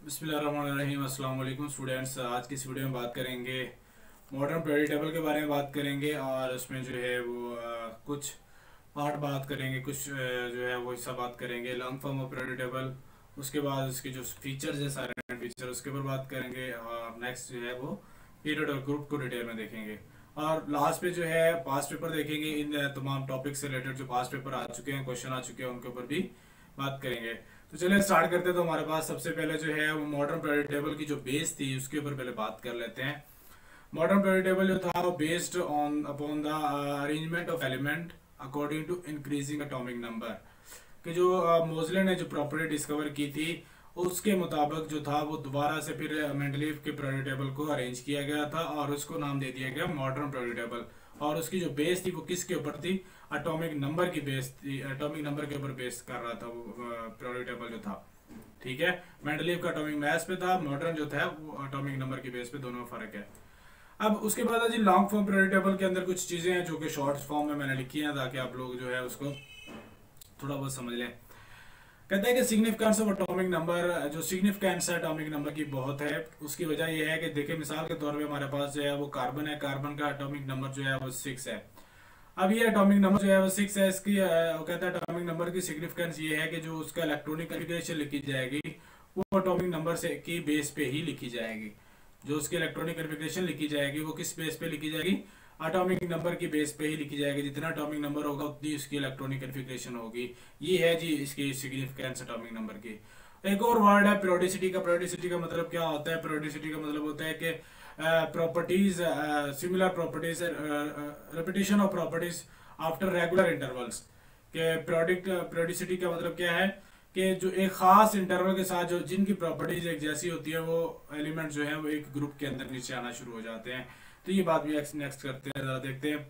बिस्मिल्लाहिर्रहमानिर्रहीम। अस्सलाम वालेकुम स्टूडेंट्स। आज की इस वीडियो में बात करेंगे मॉडर्न पीरियड टेबल के बारे में बात करेंगे और उसमें जो है वो कुछ पार्ट बात करेंगे, कुछ जो है वो हिस्सा बात करेंगे long form of period table. उसके बाद उसके जो फीचर्स है, सारे फीचर उसके ऊपर बात करेंगे और नेक्स्ट जो है वो पीरियड और ग्रुप को डिटेल में देखेंगे। और लास्ट पे जो है पास्ट पेपर देखेंगे। इन तमाम टॉपिक से रिलेटेड जो पास्ट पेपर आ चुके हैं, क्वेश्चन आ चुके हैं, उनके ऊपर भी बात करेंगे। तो चलिए स्टार्ट करते हैं। तो हमारे पास सबसे पहले जो है वो मॉडर्न पीरियड टेबल की जो बेस थी उसके ऊपर पहले बात कर लेते हैं। मॉडर्न पीरियड टेबल जो था वो based on upon the arrangement of element according to increasing atomic number. कि जो मोजले ने जो प्रॉपर्टी डिस्कवर की थी उसके मुताबिक जो था वो दोबारा से फिर मेंडलीव के पीरियड टेबल को अरेंज किया गया था और उसको नाम दे दिया गया मॉडर्न पीरियड टेबल। और उसकी जो बेस थी वो किसके ऊपर थी? एटॉमिक नंबर की बेस थी। एटॉमिक नंबर के ऊपर बेस कर रहा था वो पीरियड टेबल जो था। ठीक है, मेंडलीव का एटॉमिक मास पे था, मॉडर्न जो था वो एटॉमिक नंबर की बेस पे। दोनों में फर्क है। अब उसके बाद जी लॉन्ग फॉर्म पीरियड टेबल के अंदर कुछ चीजें हैं जो कि शॉर्ट फॉर्म में मैंने लिखी हैं ताकि आप लोग जो है उसको थोड़ा बहुत समझ लें। कहते हैं कि सिग्निफिकेंस ऑफ एटॉमिक नंबर, जो सिग्निफिकेंस है एटॉमिक नंबर की बहुत है। उसकी वजह यह है कि देखिए मिसाल के तौर पे हमारे पास जो है वो कार्बन है, कार्बन का एटॉमिक नंबर जो है वो 6 है। अब ये एटॉमिक नंबर जो है वो 6 है। इसकी वो कहता है एटॉमिक नंबर की सिग्निफिकेंस ये है कि जो उसका इलेक्ट्रॉनिक कन्फिगरेशन लिखी जाएगी वो एटॉमिक नंबर से की बेस पे ही लिखी जाएगी। जो उसकी इलेक्ट्रॉनिक कन्फिगरेशन लिखी जाएगी वो किस बेस पे लिखी जाएगी? एटॉमिक नंबर की बेस पे ही लिखी जाएगी। जितना एटॉमिक नंबर होगा उतनी उसकी इलेक्ट्रॉनिक कन्फिगरेशन होगी। ये है जी इसकी सिग्निफिकेंस एटॉमिक नंबर की। एक और वर्ड है पेरियोडिसिटी का। पेरियोडिसिटी का मतलब क्या होता है? पेरियोडिसिटी का मतलब होता है कि properties, similar properties, repetition of properties after regular intervals. के पेरियोडिसिटी का मतलब क्या है कि जो एक खास इंटरवल के साथ जो जिनकी प्रॉपर्टीज एक जैसी होती है वो एलिमेंट जो है वो एक ग्रुप के अंदर नीचे आना शुरू हो जाते हैं। तो ये बात भी नेक्स्ट करते हैं, जरा देखते हैं।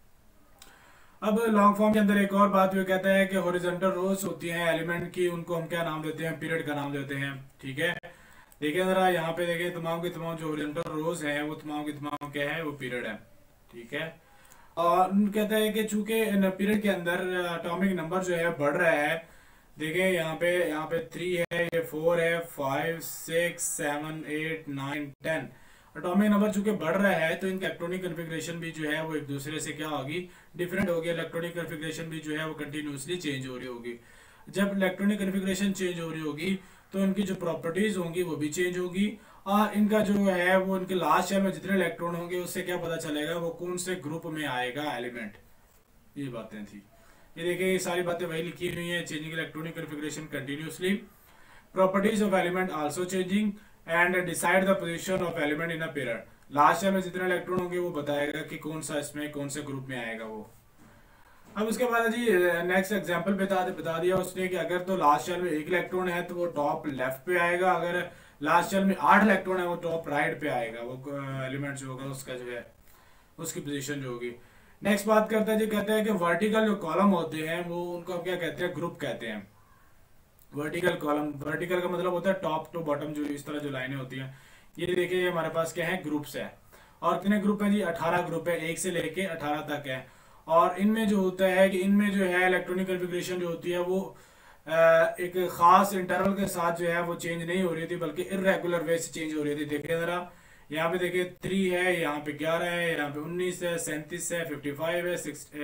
अब लॉन्ग फॉर्म के अंदर एक और बात भी कहता है कि हॉरिजॉन्टल रोज होती हैं एलिमेंट की, उनको हम क्या नाम देते हैं? पीरियड का नाम देते हैं। ठीक है, देखिए जरा यहाँ पे देखिए तमाम की तमाम जो हॉरिजॉन्टल रोज हैं वो तमाम की तमाम क्या है? वो पीरियड है। ठीक है, और कहता है कि चूंकि पीरियड के अंदर एटॉमिक नंबर जो है बढ़ रहा है। देखिए यहाँ पे 3 है, ये 4 है, 5, 6, 7, 8, 9, 10। एटॉमिक नंबर चूंकि बढ़ रहा है तो इनका इलेक्ट्रॉनिक कन्फिग्रेशन भी जो है वो एक दूसरे से क्या होगी? डिफरेंट होगी। इलेक्ट्रॉनिक कन्फिग्रेशन भी जो है वो कंटिन्यूसली चेंज हो रही होगी। जब इलेक्ट्रॉनिक कन्फिग्रेशन चेंज हो रही होगी तो इनकी जो प्रॉपर्टीज होंगी वो भी चेंज होगी। और इनका जो है वो इनके लास्ट शेल में जितने इलेक्ट्रॉन होंगे उससे क्या पता चलेगा वो कौन से ग्रुप में आएगा एलिमेंट। ये बातें थी। ये देखिए ये सारी बातें वही लिखी हुई हैं। Changing electronic configuration continuously, properties of element also changing and decide the position of element in a period. Last year में जितने इलेक्ट्रॉन होंगे वो बताएगा कि कौन सा इसमें कौन से ग्रुप में आएगा वो। अब उसके बाद जी नेक्स्ट एग्जांपल बता दिया उसने कि अगर तो लास्ट ईयर में एक इलेक्ट्रॉन है तो वो टॉप लेफ्ट पे आएगा। अगर लास्ट ईयर में 8 इलेक्ट्रॉन है वो टॉप राइट पे आएगा। वो एलिमेंट जो होगा उसका जो है उसकी पोजीशन जो होगी। नेक्स्ट बात करते हैं जी, कहते हैं कि वर्टिकल जो कॉलम होते हैं वो उनको हम क्या कहते हैं? ग्रुप कहते हैं। वर्टिकल कॉलम, वर्टिकल का मतलब होता है टॉप टू बॉटम, जो इस तरह जो लाइनें होती हैं। ये देखिए ये हमारे पास क्या है? ग्रुप्स है। और कितने ग्रुप है जी? 18 ग्रुप है, 1 से लेके 18 तक है। और इनमें जो होता है कि इनमें जो है इलेक्ट्रॉनिक कन्फिग्रेशन जो होती है वो एक खास इंटरवल के साथ जो है वो चेंज नहीं हो रही थी बल्कि इरेगुलर वे से चेंज हो रही थी। देखिए जरा यहाँ पे देखिए 3 है, यहाँ पे 11 है, यहाँ पे 19 है, 37 है, 55 है,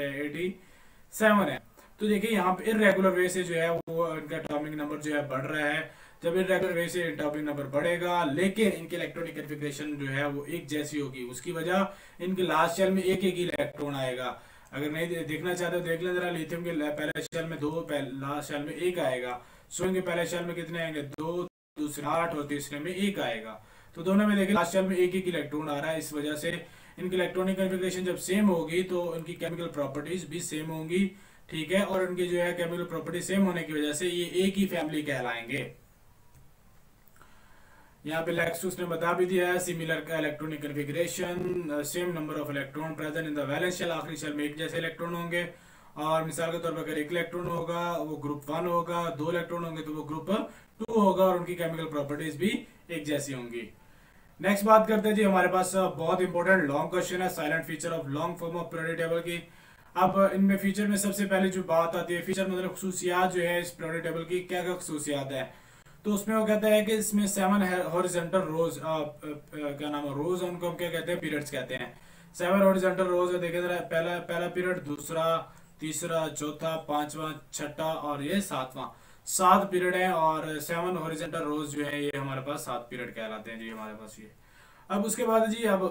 87 है। तो देखिए यहाँ पे इरेगुलर वे से जो है वो इनका एटॉमिक नंबर जो है बढ़ रहा है। जब इरेगुलर वे से एटॉमिक नंबर बढ़ेगा लेकिन इनके इलेक्ट्रॉनिक कन्फिग्रेशन जो है वो एक जैसी होगी, उसकी वजह इनके लास्ट शेल में एक एक ही इलेक्ट्रॉन आएगा। अगर नहीं देखना चाहते हो देख लें जरा। लिथियम के पहले शेल में 2, लास्ट शेल में 1 आएगा। सोडियम के पहले शेल में कितने आएंगे? 2, दूसरे 8 और तीसरे में 1 आएगा। तो दोनों में देखिए लास्ट शेल में एक एक इलेक्ट्रॉन आ रहा है। इस वजह से इनकी इलेक्ट्रॉनिक कन्फिग्रेशन जब सेम होगी तो इनकी केमिकल प्रॉपर्टीज भी सेम होंगी। ठीक है, और इनकी जो है केमिकल प्रॉपर्टी सेम होने की वजह से ये एक ही फैमिली कहलाएंगे। यहाँ पे लेक्सटस ने बता भी दिया है सिमिलर का electronic configuration, same number of electron present in the valence shell. आखिरी शेल में एक जैसे इलेक्ट्रॉन होंगे। और मिसाल के तौर पर अगर 1 इलेक्ट्रॉन होगा वो ग्रुप 1 होगा, 2 इलेक्ट्रॉन होंगे तो वो ग्रुप 2 होगा और उनकी केमिकल प्रॉपर्टीज भी एक जैसी होंगी। नेक्स्ट बात करते हैं जी, हमारे पास बहुत इंपॉर्टेंट लॉन्ग क्वेश्चन है, silent feature of long form of periodic table की। अब इनमें फीचर में सबसे पहले जो बात आती है, फीचर मतलब खसूसियात जो है इस पीरियोडिक टेबल की क्या क्या खसूसियात है। तो उसमें वो कहता है कि इसमें 7 हॉरिजॉन्टल रोज, क्या नाम है, रोज उनको हम क्या कहते हैं, पीरियड्स कहते हैं। 7 हॉरिजॉन्टल रोज है, देखे जरा, पहला पहला पीरियड, दूसरा, तीसरा, चौथा, पांचवा, छठा और ये सातवां, 7 पीरियड है। और 7 हॉरिजॉन्टल रोज जो है ये हमारे पास 7 पीरियड कहलाते हैं जी हमारे पास ये। अब उसके बाद जी, अब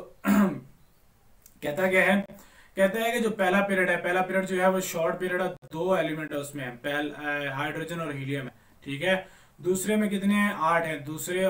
कहता क्या है, कहता है कि जो पहला पीरियड है, पहला पीरियड जो है वो शॉर्ट पीरियड है, 2 एलिमेंट है उसमें, हाइड्रोजन और हीलियम है, ठीक है। दूसरे में कितने हैं, 8 हैं,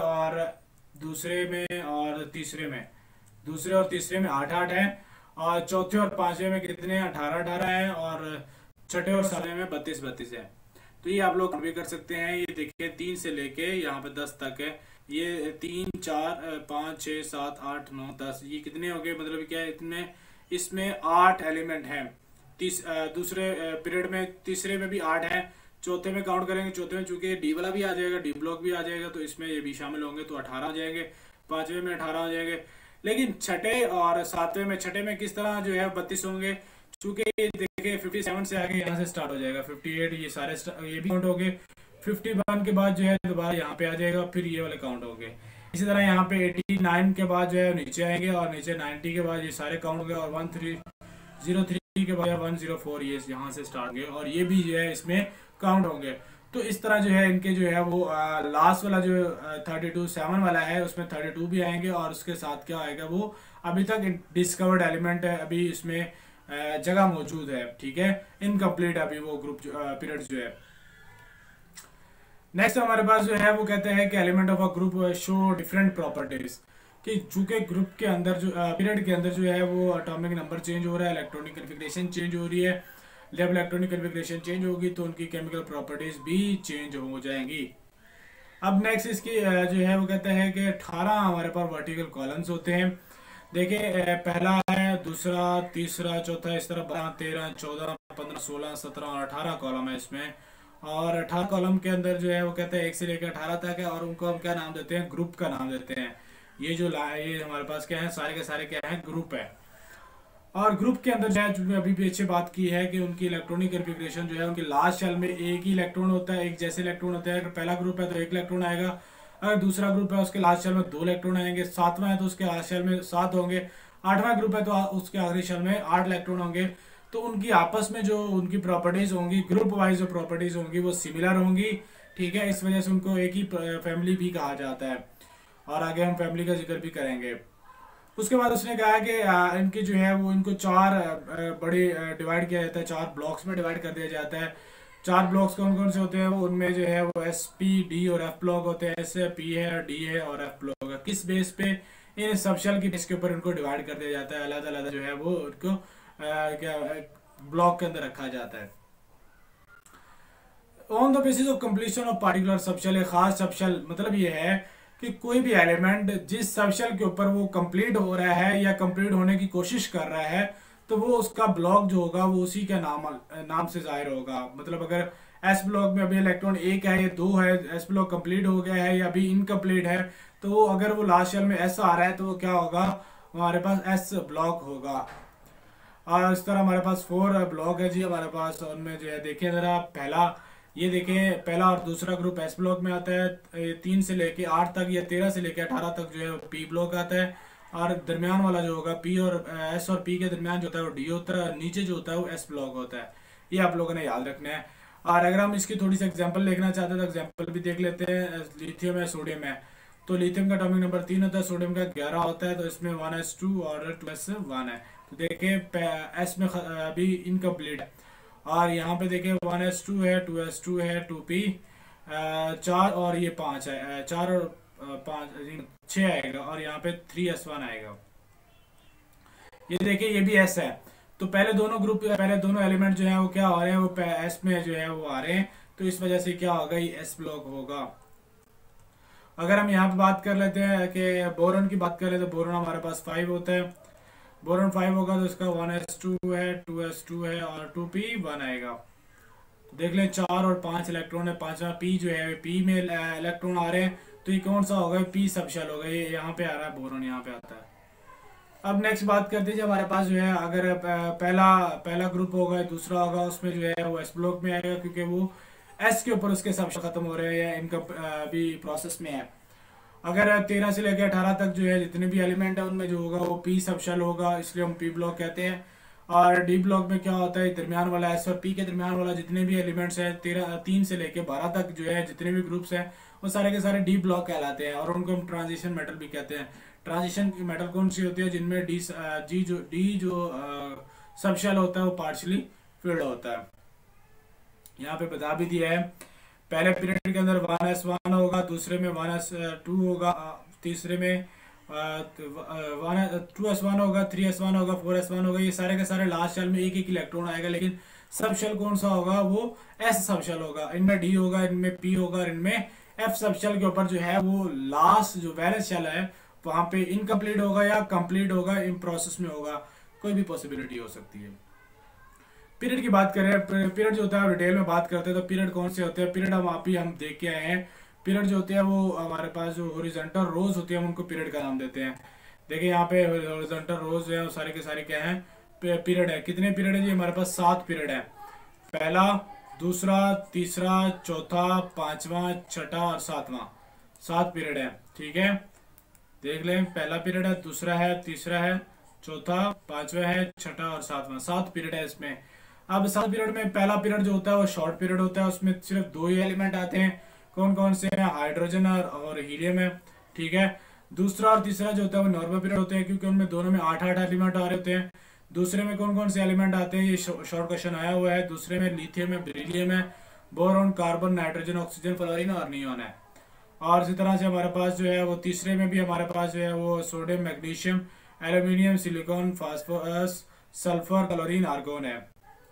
दूसरे में और तीसरे में, दूसरे और तीसरे में 8-8 हैं। और चौथे और पांचवे में कितने हैं, 18-18 हैं। और छठे और सातवें में 32-32 है। तो ये आप लोग भी कर सकते हैं। ये देखिए 3 से लेके यहाँ पे 10 तक है। ये 3 4 5 6 7 8 9 10, ये कितने हो गए, मतलब क्या है, इतने, इसमें 8 एलिमेंट हैं। दूसरे पीरियड में, तीसरे में भी 8 है। चौथे में काउंट करेंगे, चौथे में चूंकि डी वाला भी आ जाएगा, डी ब्लॉक भी आ जाएगा, तो इसमें ये भी शामिल होंगे, तो 18 हो जाएंगे। पांचवे में 18 हो जाएंगे। लेकिन छठे और सातवें में, छठे में किस तरह जो है 32 होंगे, चूंकि देखिए 57 से आगे यहाँ से स्टार्ट हो जाएगा, 58 ये सारे ये भी काउंट हो गए। 51 के बाद जो है दोबारा यहाँ पे आ जाएगा, फिर ये वाले काउंट हो गए। इसी तरह यहाँ पे 89 के बाद जो है नीचे आएंगे, और नीचे 90 के बाद ये सारे काउंट हो गए, और 1303 के बाद 104 ये यहाँ से स्टार्ट होंगे, और ये भी जो है इसमें काउंट होंगे। तो इस तरह जो है इनके जो है वो लास्ट वाला जो 32-7 वाला है, उसमें 32 भी आएंगे, और उसके साथ क्या आएगा, वो अभी तक डिस्कवर्ड एलिमेंट है, अभी इसमें जगह मौजूद है, ठीक है, इनकम्प्लीट अभी वो ग्रुप पीरियड जो है। नेक्स्ट हमारे पास जो है वो कहते हैं कि element of a group show different properties, कि चूंकि ग्रुप के अंदर जो पीरियड के अंदर जो है वो एटॉमिक नंबर चेंज हो रहा है, इलेक्ट्रॉनिक कन्फिग्रेशन चेंज हो रही है, जब इलेक्ट्रॉनिक कन्फिग्रेशन चेंज होगी तो उनकी केमिकल प्रॉपर्टीज भी चेंज हो जाएंगी। अब नेक्स्ट इसकी जो है वो कहते हैं कि 18 हमारे पास वर्टिकल कॉलम्स होते हैं। देखिए पहला है, दूसरा, तीसरा, चौथा, इस तरह 12 13 14 15 16 17 और 18 कॉलम है इसमें। और 18 कॉलम के अंदर जो है वो कहते हैं 1 से लेकर 18 तक है, और उनको हम क्या नाम देते हैं, ग्रुप का नाम देते हैं। ये जो ये हमारे पास क्या है, सारे के सारे क्या है, ग्रुप है। और ग्रुप के अंदर जो है, जो अभी पीछे बात की है कि उनकी इलेक्ट्रॉनिक कन्फिग्रेशन जो है, उनकी लास्ट शेल में एक ही इलेक्ट्रॉन होता है, एक जैसे इलेक्ट्रॉन होता है। अगर पहला ग्रुप है तो 1 इलेक्ट्रॉन आएगा, अगर दूसरा ग्रुप है उसके लास्ट शेल में 2 इलेक्ट्रॉन आएंगे, सातवां है तो उसके लास्ट शेल में 7 होंगे, आठवां ग्रुप है तो उसके आखिरी शेल में 8 इलेक्ट्रॉन होंगे। तो उनकी आपस में जो उनकी प्रॉपर्टीज होंगी, ग्रुप वाइज जो प्रॉपर्टीज होंगी वो सिमिलर होंगी, ठीक है। इस वजह से उनको एक ही फैमिली भी कहा जाता है, और आगे हम फैमिली का जिक्र भी करेंगे। उसके बाद उसने कहा कि इनकी जो है वो, इनको 4 बड़े डिवाइड किया जाता है, 4 ब्लॉक्स में डिवाइड कर दिया जाता है। 4 ब्लॉक्स कौन कौन से होते हैं, वो उनमें जो है वो एस, पी, डी और एफ ब्लॉक होते हैं। एस है, पी है, डी है और एफ ब्लॉक है। किस बेस पे, इन सबशेल की बेस के ऊपर इनको डिवाइड कर दिया जाता है, अलग अलग जो है वो उनको क्या ब्लॉक के अंदर रखा जाता है। On the basis of completion of particular subshell, एक खास सबशेल, मतलब ये है कि कोई भी एलिमेंट जिस सबशेल के ऊपर वो कंप्लीट हो रहा है या कंप्लीट होने की कोशिश कर रहा है, तो वो उसका ब्लॉक जो होगा वो उसी के नाम से जाहिर होगा। मतलब अगर एस ब्लॉक में अभी इलेक्ट्रॉन 1 है या 2 है, एस ब्लॉक कंप्लीट हो गया है या अभी इनकम्प्लीट है, तो अगर वो लास्ट शेल में एस आ रहा है तो वो क्या होगा, हमारे पास एस ब्लॉक होगा। और इस तरह हमारे पास 4 ब्लॉक है जी हमारे पास। उनमें जो है देखिए जरा, पहला ये देखें, पहला और दूसरा ग्रुप एस ब्लॉक में आता है, 3 से लेके 8 तक या 13 से लेके 18 तक जो है पी ब्लॉक आता है। और दरमियान वाला जो होगा, पी और एस और पी के दरमियान जो होता है वो डी होता है, और नीचे जो होता है वो एस ब्लॉक होता है। ये आप लोगों ने याद रखना है। और अगर हम इसकी थोड़ी सी एग्जाम्पल देखना चाहते हैं तो एग्जाम्पल भी देख लेते हैं। लिथियम है, सोडियम है, तो लिथियम का एटॉमिक नंबर 3 होता है, सोडियम का 11 होता है, तो इसमें 1s2 और 2s1 है। तो देखिए एस में अभी इनकम्प्लीट है, और यहाँ पे देखिए 1s2 है, 2s2 है, 2p 4 और ये 5 है, 4 और 5 6 आएगा, और यहाँ पे 3s1 आएगा। ये देखिए ये भी s है। तो पहले दोनों ग्रुप, पहले दोनों एलिमेंट जो है वो क्या हो रहे हैं, वो एस में जो है वो आ रहे हैं, तो इस वजह से क्या होगा, ये एस ब्लॉक होगा। अगर हम यहाँ पे बात कर लेते हैं कि बोरॉन की बात करें, तो बोरॉन हमारे पास 5 होता है। बोरॉन 5 होगा तो इसका 1s2 है, 2s2 है और 2p1 आएगा। तो देख लें 4 और 5 इलेक्ट्रॉन है, 5वां पी जो है पी में इलेक्ट्रॉन आ रहे हैं, तो ये कौन सा होगा, पी सबशेल होगा। ये यहाँ पे आ रहा है, बोरॉन यहाँ पे आता है। अब नेक्स्ट बात करते हैं, हमारे पास जो है अगर पहला ग्रुप होगा, दूसरा होगा, उसमें जो है वो एस ब्लॉक में आएगा, क्योंकि वो एस के ऊपर उसके सब खत्म हो रहे हैं या इनका अभी प्रोसेस में है। अगर 13 से लेकर 18 तक जो है जितने भी एलिमेंट है उनमें जो होगा वो पी सब शेल होगा, इसलिए हम पी ब्लॉक कहते हैं। और डी ब्लॉक में क्या होता है, दरमियान वाला एस और पी के दरमियान वाला जितने भी एलिमेंट्स हैं 3 से लेकर 12 तक जो है जितने भी ग्रुप्स हैं वो सारे के सारे डी ब्लॉक कहलाते हैं, और उनको हम ट्रांजिशन मेटल भी कहते हैं। ट्रांजिशन मेटल कौन सी होती है, जिनमें डी जो सब शेल होता है वो पार्शली फिल्ड होता है। यहाँ पे बता भी दिया है, पहले पीरियड के अंदर 1s1 होगा, दूसरे में 1s2 होगा, तीसरे में 2s1 होगा, 3s1 होगा, 4s1 होगा। ये सारे के सारे लास्ट शेल में एक एक इलेक्ट्रॉन आएगा, लेकिन सब शेल कौन सा होगा, वो एस सब शेल होगा। इनमें डी होगा, इनमें पी होगा और इनमें एफ सब शेल के ऊपर जो है वो लास्ट जो वैलेंस शेल है वहां पे इनकम्प्लीट होगा या कंप्लीट होगा, इन प्रोसेस में होगा, कोई भी पॉसिबिलिटी हो सकती है। पीरियड की बात करें, पीरियड जो होता है डिटेल में बात करते हैं तो पीरियड कौन से होते हैं, पीरियड हम आप ही हम देख के आए हैं। पीरियड जो होते हैं वो हमारे पास जो हॉरिजॉन्टल रोज होती है हम उनको पीरियड का नाम देते हैं। देखिए यहाँ पे हॉरिजॉन्टल रोज है, सारे के सारे क्या हैं, पीरियड है। कितने पीरियड है जी, हमारे पास 7 पीरियड है। पहला, दूसरा, तीसरा, चौथा, पांचवा, छठा और सातवां, 7 पीरियड है। ठीक है, देख लें, पहला पीरियड है, दूसरा है, तीसरा है, चौथा, पांचवा है, छठा और सातवां, 7 पीरियड है इसमें। अब 7 पीरियड में पहला पीरियड जो होता है वो शॉर्ट पीरियड होता है, उसमें सिर्फ 2 ही एलिमेंट आते हैं। कौन कौन से हैं, हाइड्रोजन और हीलियम है। ठीक है, दूसरा और तीसरा जो होता है वो नॉर्मल पीरियड होते हैं, क्योंकि उनमें दोनों में 8-8 एलिमेंट आ रहे होते हैं। दूसरे में कौन कौन से एलिमेंट आते हैं, ये शॉर्ट क्वेश्चन आया हुआ है। दूसरे में लिथियम है, बेरिलियम है, boron, carbon, nitrogen, oxygen, fluorine और नियोन है। और इसी तरह से हमारे पास जो है वो तीसरे में भी हमारे पास जो है वो sodium, magnesium, aluminium, silicon, phosphorus, sulphur, chlorine, argon है।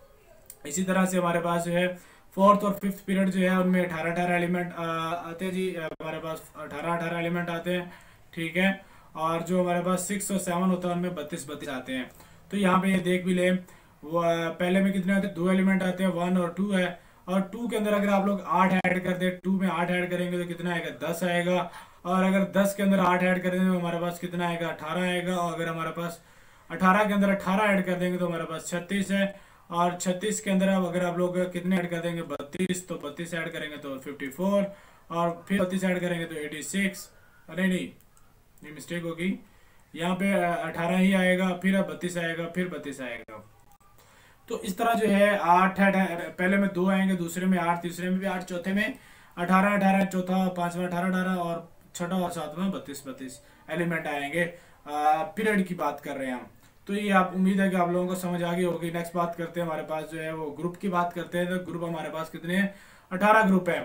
इसी तरह से हमारे पास जो है 4th और 5th पीरियड जो है उनमें 18-18 एलिमेंट आते हैं जी, हमारे पास 18-18 एलिमेंट आते हैं। ठीक है, और जो हमारे पास 6 और 7 होता है उनमें 32-32 आते हैं। तो यहाँ पे ये देख भी ले, वो पहले में कितने आते हैं, 2 एलिमेंट आते हैं, 1 और 2 है। और 2 के अंदर अगर आप लोग 8 ऐड कर दे, 2 में 8 ऐड करेंगे तो कितना आएगा, 10 आएगा। और अगर 10 के अंदर 8 ऐड कर देंगे तो हमारे पास कितना आएगा, 18 आएगा। और अगर हमारे पास 18 के अंदर 18 ऐड कर देंगे तो हमारे पास 36 है। और 36 के अंदर अब अगर आप लोग कितने ऐड कर देंगे, 32, तो 32 ऐड करेंगे तो 54, और फिर 32 ऐड करेंगे तो 86। अरे नहीं, ये मिस्टेक होगी, यहाँ पे 18 ही आएगा, फिर 32 आएगा, फिर 32 आएगा। तो इस तरह जो है 8 पहले में 2 आएंगे, दूसरे में 8, तीसरे में भी 8, चौथे में 18-18, चौथा पांचवा 18-18 और छठा और सातवां 32-32 एलिमेंट आएंगे। पीरियड की बात कर रहे हैं हम। तो ये आप, उम्मीद है कि आप लोगों को समझ आ गई होगी। नेक्स्ट बात करते हैं, हमारे पास जो है वो ग्रुप की बात करते हैं। तो ग्रुप हमारे पास कितने हैं, 18 ग्रुप है।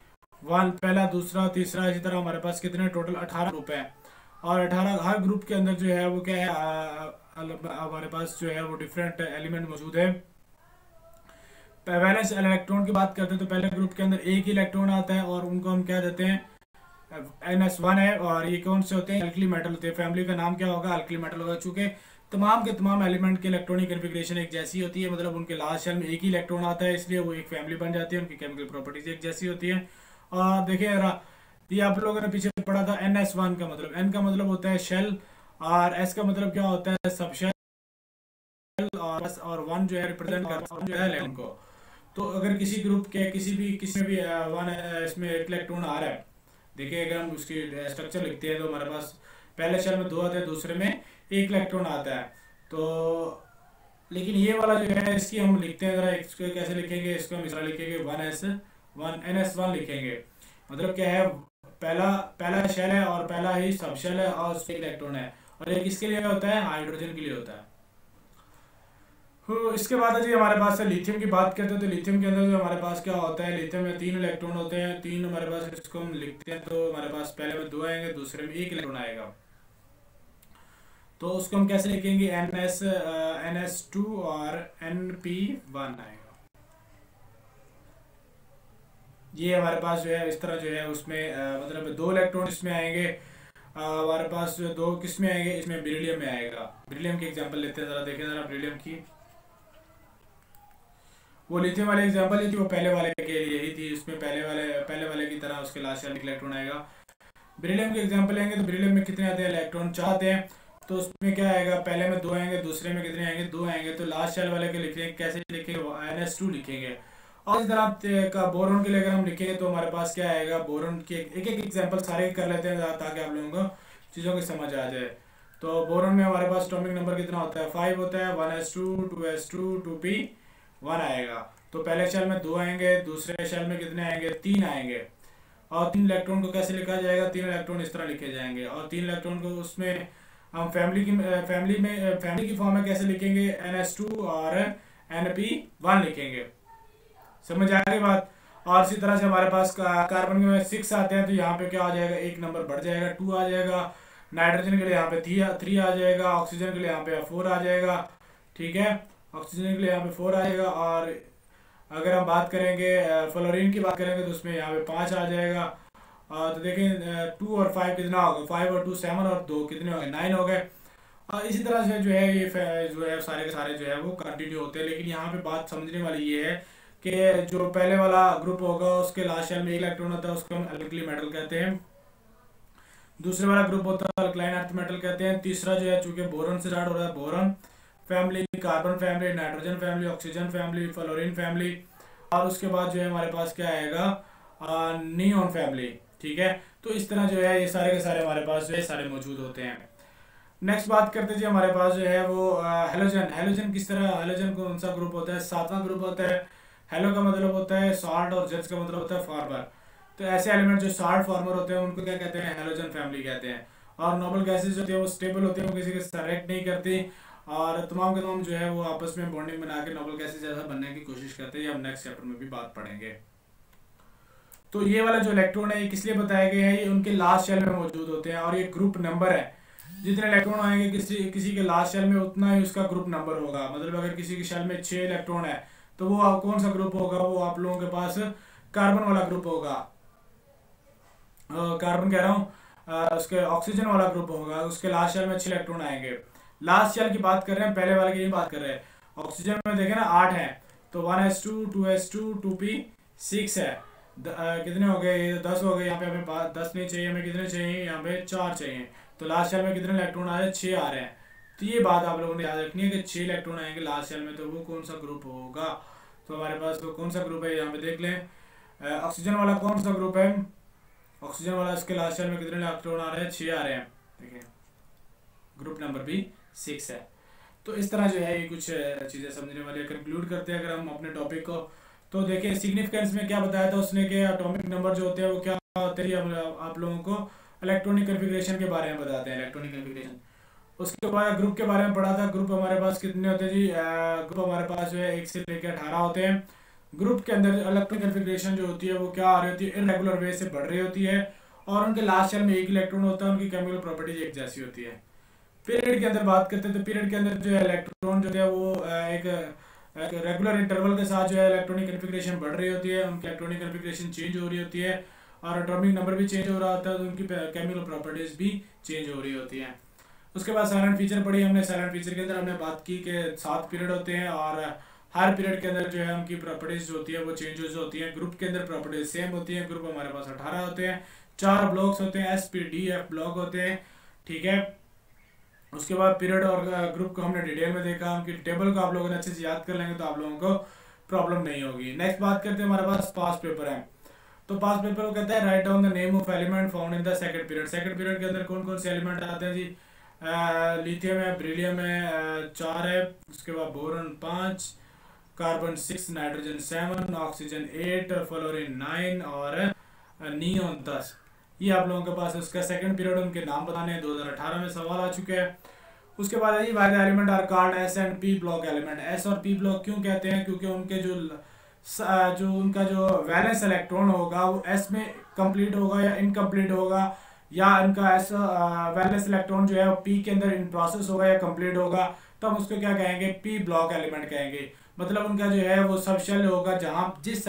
पहला, दूसरा, तीसरा, इसी तरह हमारे पास कितने टोटल 18 ग्रुप है। और 18 हर ग्रुप के अंदर जो है वो क्या है, हमारे पास जो है वो डिफरेंट एलिमेंट मौजूद है। वैलेंस इलेक्ट्रॉन की बात करते हैं तो पहले ग्रुप के अंदर एक ही इलेक्ट्रॉन आता है और उनको हम क्या देते हैं, NS1 है। और ये कौन से होते हैं, अल्कली मेटल होते हैं। फैमिली का नाम क्या होगा, अल्कली मेटल होगा। चूंकि तमाम के तमाम एलिमेंट की इलेक्ट्रॉनिक कन्फिग्रेशन एक जैसी होती है, मतलब उनके लास्ट शेल में एक ही इलेक्ट्रॉन आता है, इसलिए वो एक फैमिली बन जाती है, उनकी केमिकल प्रॉपर्टीज एक जैसी होती है। और देखिए ये आप लोगों ने पीछे पढ़ा था, NS1 का मतलब, N का मतलब होता है शेल, और S का मतलब क्या होता है, सब शेल, और 1 जो है रिप्रेजेंट करता है जो है इलेक्ट्रॉन को। तो अगर किसी ग्रुप के किसी में भी वन इसमें एक इलेक्ट्रॉन आ रहा है, देखिए अगर हम उसकी स्ट्रक्चर लिखते हैं तो हमारे पास पहले शेल में 2 आते हैं, दूसरे में एक इलेक्ट्रॉन आता है। तो लेकिन ये वाला जो है इसकी हम लिखते हैं, जरा इसको कैसे लिखेंगे, इसको हम इस तरह लिखेंगे 1NS1 लिखेंगे। मतलब क्या है, पहला शेल है और पहला ही सब शेल है और उसमें इलेक्ट्रॉन है, और ये किसके लिए होता है, हाइड्रोजन के लिए होता है। तो इसके बाद है जी हमारे पास लिथियम की बात करते हैं। तो लिथियम के अंदर जो हमारे पास क्या होता है, लिथियम में 3 इलेक्ट्रॉन होते हैं, 3 हमारे पास, इसको हम लिखते हैं तो हमारे पास पहले में 2 आएंगे, दूसरे में 1 इलेक्ट्रॉन आएगा। तो उसको हम कैसे लिखेंगे, NS2 और NP1 आएगा। ये हमारे पास जो है इस तरह जो है उसमें मतलब 2 इलेक्ट्रॉन इसमें आएंगे। हमारे पास जो 2 किस में आएंगे, इसमें बेरिलियम में आएगा। बेरिलियम की एग्जांपल लेते हैं, जरा देखें जरा बेरिलियम की। वो लिथियम वाले एग्जांपल ही थी, वो पहले वाले के लिए ही थी, उसमें पहले वाले की तरह उसके लास्ट शेल इलेक्ट्रॉन आएगा। बेरिलियम के एग्जांपल लेंगे तो बेरिलियम में कितने आते हैं, इलेक्ट्रॉन 4 आते हैं। तो उसमें क्या आएगा, पहले में 2 आएंगे, दूसरे में कितने आएंगे, 2 आएंगे। तो लास्ट शेल वाले के लिखेंगे, कैसे लिखेंगे, NS2 लिखेंगे। और इस तरह का बोरोन के लिए अगर हम लिखेंगे तो हमारे पास क्या आएगा, बोरोन के एक एक एग्जांपल सारे कर लेते हैं ताकि आप लोगों को चीज़ों की समझ आ जाए। तो बोरोन में हमारे पास एटॉमिक नंबर कितना होता है, 5 होता है, 1s2 2s2 2p1 आएगा। तो पहले शेल में 2 आएंगे, दूसरे शेल में कितने आएंगे, 3 आएंगे। और 3 इलेक्ट्रॉन को कैसे लिखा जाएगा, 3 इलेक्ट्रॉन इस तरह लिखे जाएंगे। और 3 इलेक्ट्रॉन को उसमें हम फैमिली की फॉर्म में कैसे लिखेंगे, ns2 और np1 लिखेंगे। समझ आ गई बात। और इसी तरह से हमारे पास कार्बन में 6 आते हैं, तो यहाँ पे क्या आ जाएगा, एक नंबर बढ़ जाएगा, 2 आ जाएगा। नाइट्रोजन के लिए यहाँ पे 3 आ जाएगा, ऑक्सीजन के लिए यहाँ पे 4 आ जाएगा। ठीक है, ऑक्सीजन के लिए यहाँ पे 4 आएगा। और अगर हम बात करेंगे फ्लोरीन की बात करेंगे तो उसमें यहाँ पे 5 आ जाएगा। तो देखें 2 और 5 कितना होगा, 5 और 2 7 और 2 कितने हो गए, 9 हो गए। और इसी तरह से जो है ये जो है सारे के सारे जो है वो कंटिन्यू होते हैं। लेकिन यहाँ पे बात समझने वाली ये है कि जो पहले वाला ग्रुप होगा उसके लास्ट शेल में 1 इलेक्ट्रॉन होता है, उसको हम अल्कली मेटल कहते हैं। दूसरे वाला ग्रुप होता है अल्कलाइन अर्थ मेटल कहते हैं। तीसरा जो है चूंकि बोरॉन से स्टार्ट हो रहा है, boron family, carbon family, nitrogen family, oxygen family, fluorine family. और उसके बाद जो है हमारे पास क्या आएगा, नियोन फैमिली। ठीक है, तो इस तरह जो है ये सारे के सारे हमारे पास जो है सारे मौजूद होते हैं। नेक्स्ट बात करते हैं जी, हमारे पास जो है वो हेलोजन। हेलोजन किस तरह, हेलोजन कौन सा ग्रुप होता है, 7वां ग्रुप होता है। हेलो का मतलब होता है सॉल्ट और जज का मतलब होता है फार्मर। तो ऐसे एलिमेंट जो सॉल्ट फार्मर होते हैं उनको क्या कहते हैं, हेलोजन फैमिली कहते हैं। और नोबल गैसेज होती है वो स्टेबल होती है, वो किसी के साथ रिएक्ट नहीं करती। और तमाम के तमाम जो है वो आपस में बॉन्डिंग बना के नोबल गैसेज जैसा बनने की कोशिश करते हैं। ये हम नेक्स्ट चैप्टर में भी बात पढ़ेंगे। तो ये वाला जो इलेक्ट्रॉन है ये किस लिए बताया गया है, ये उनके लास्ट शेल में मौजूद होते हैं। और ये ग्रुप नंबर है, जितने इलेक्ट्रॉन आएंगे किसी के लास्ट शेल में उतना ही उसका ग्रुप नंबर होगा। मतलब अगर किसी के शेल में 6 इलेक्ट्रॉन है तो वो कौन सा ग्रुप होगा, वो आप लोगों के पास कार्बन वाला ग्रुप होगा। कार्बन कह रहा हूँ, उसके ऑक्सीजन वाला ग्रुप होगा, उसके लास्ट शेल में 6 इलेक्ट्रॉन आएंगे। लास्ट शेल की बात कर रहे हैं, पहले वाले की नहीं बात कर रहे हैं। ऑक्सीजन में देखें ना 8 है, तो 1s2 2s2 2p6 है। कितने हो गए, 10 हो गए। यहाँ पे हमें 10 नहीं चाहिए, हमें कितने चाहिए, यहाँ पे 4 चाहिए। तो लास्ट शेल में कितने इलेक्ट्रॉन आ रहे हैं, 6 आ रहे हैं। तो ये बात आप लोगों ने याद रखनी है कि 6 इलेक्ट्रॉन आएंगे लास्ट शेल में, तो वो कौन सा ग्रुप होगा। तो हमारे पास तो कौन सा ग्रुप है, यहाँ पे देख लें। ऑक्सीजन वाला कौन सा ग्रुप है, ऑक्सीजन वाला इसके लास्ट शेल में कितने इलेक्ट्रॉन आ रहे हैं, 6 आ रहे हैं। देखिए ग्रुप नंबर भी 6 है। तो इस तरह जो है ये कुछ चीज़ें समझने वाली है। कंक्लूड करते हैं अगर हम अपने टॉपिक को, तो देखिए सिग्निफिकेंस में क्या बताया था उसने कि एटॉमिक नंबर जो होते हैं वो क्या होते हैं, आप लोगों को इलेक्ट्रॉनिक कन्फिग्रेशन के बारे में बताते हैं, इलेक्ट्रॉनिक कन्फिग्रेशन। उसके बाद ग्रुप के बारे में पढ़ा था। ग्रुप हमारे पास कितने होते हैं जी, ग्रुप हमारे पास जो है 1 से लेकर 18 होते हैं। ग्रुप के अंदर इलेक्ट्रॉनिक कन्फिग्रेशन जो होती है वो क्या आ रही होती है, इरेगुलर वे से बढ़ रही होती है। और उनके लास्ट शेल में 1 इलेक्ट्रॉन होता है, उनकी केमिकल प्रॉपर्टीज एक जैसी होती है। पीरियड के अंदर बात करते हैं तो पीरियड के अंदर जो है इलेक्ट्रॉन जो है वो एक रेगुलर इंटरवल के साथ जो है इलेक्ट्रॉनिक कन्फिग्रेशन बढ़ रही होती है, उनकी इलेक्ट्रॉनिक कन्फिग्रेशन चेंज हो रही होती है। और एटॉमिक नंबर भी चेंज हो रहा होता है, तो उनकी केमिकल प्रॉपर्टीज भी चेंज हो रही होती हैं। उसके बाद साइलेंट फीचर पढ़ी हमने। साइलेंट फीचर के अंदर हमने बात की कि 7 पीरियड होते हैं और हर पीरियड के अंदर जो है उनकी प्रॉपर्टीज होती है वो चेंजेस होती हैं। ग्रुप के अंदर प्रॉपर्टीज सेम होती हैं। ग्रुप हमारे पास 18 होते हैं, 4 ब्लॉक्स होते हैं, SPDF ब्लॉक होते हैं। ठीक है, उसके बाद पीरियड और ग्रुप को हमने डिटेल में देखा। उनकी टेबल को आप लोगों ने अच्छे से याद कर लेंगे तो आप लोगों को प्रॉब्लम नहीं होगी। नेक्स्ट बात करते हैं, हमारे पास पास्ट पेपर है। तो पास्ट पेपर को कहता है write down the name of element found in the second period. Second period के अंदर कौन कौन से एलिमेंट आते हैं जी, लिथियम है, बेरिलियम है 4 है, उसके बाद boron 5, carbon 6, nitrogen 7, oxygen 8, fluorine 9 और नियोन 10। ये आप लोगों के पास उसका सेकंड पीरियड, उनके नाम बताने हैं। 2018 में सवाल आ चुके हैं। उसके बाद है why element are called S and P block element. S और P ब्लॉक क्यों कहते हैं, क्योंकि उनके जो उनका जो वैलेंस इलेक्ट्रॉन होगा वो S में कंप्लीट होगा या इनकम्प्लीट होगा, या इनका S वैलेंस इलेक्ट्रॉन जो है वो P के अंदर इन प्रोसेस होगा या कंप्लीट होगा, तो हम उसको क्या कहेंगे, P ब्लॉक एलिमेंट कहेंगे। मतलब उनका जो है वो सबशेल होगा, जहाँ जिस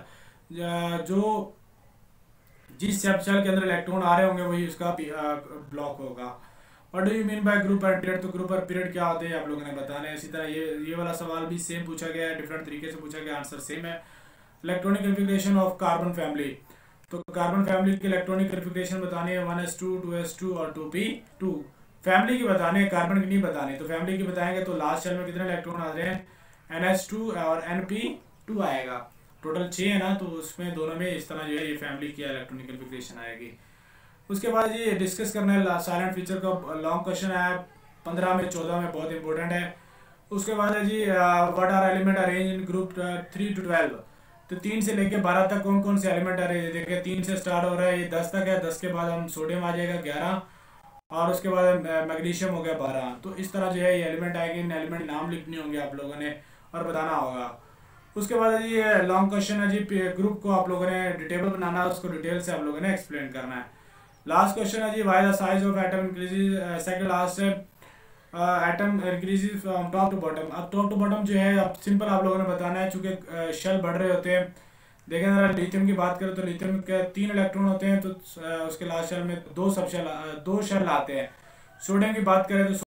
सबशेल के अंदर इलेक्ट्रॉन आ रहे होंगे वही उसका ब्लॉक होगा। और do you mean by group and period, तो ग्रुप और पीरियड क्या होते हैं आप लोगों ने बताना है। इसी तरह ये वाला सवाल भी सेम पूछा गया है, डिफरेंट तरीके से पूछा गया, आंसर सेम है। Electronic configuration of carbon family, तो कार्बन फैमिली की इलेक्ट्रॉनिक कन्फिग्रेशन बतानी है 1s2 2s2 और 2p2। फैमिली की बतानी है, कार्बन की नहीं बतानी। तो फैमिली की बताएंगे तो लास्ट शेल में कितने इलेक्ट्रॉन आ रहे हैं, ns2 और np2 आएगा। टोटल 6 है ना, तो उसमें दोनों में इस तरह जो है ये फैमिली की इलेक्ट्रॉनिक कॉन्फ़िगरेशन आएगी। उसके बाद ये डिस्कस करना है साइलेंट फीचर का लॉन्ग क्वेश्चन है 15 में 14 में, बहुत इंपॉर्टेंट है। उसके बाद है जी what are element arrange in group 3 to 12। तो 3 से लेके 12 तक कौन कौन से एलिमेंट अरेंज है, देखिए 3 से स्टार्ट हो रहा है, ये 10 तक है, 10 के बाद हम सोडियम आ जाएगा 11, और उसके बाद मैग्नीशियम हो गया 12। तो इस तरह जो है ये एलिमेंट आएंगे, इन एलिमेंट नाम लिखने होंगे आप लोगों ने और बताना होगा। उसके बाद है जी ये लॉन्ग क्वेश्चन है जी, ग्रुप को आप लोगों ने डिटेबल बनाना है, उसको डिटेल से आप लोगों ने एक्सप्लेन करना है। लास्ट क्वेश्चन है जी why the size of atom increases, second last है atom increases from top to bottom. अब टॉप टू बॉटम जो है अब सिंपल आप लोगों ने बताना है, चूंकि शेल बढ़ रहे होते हैं। देखें जरा लिथियम की बात करें तो लिथियम के 3 इलेक्ट्रॉन होते हैं, तो उसके लास्ट शेल में 2 शेल आते हैं। सोडियम की बात करें तो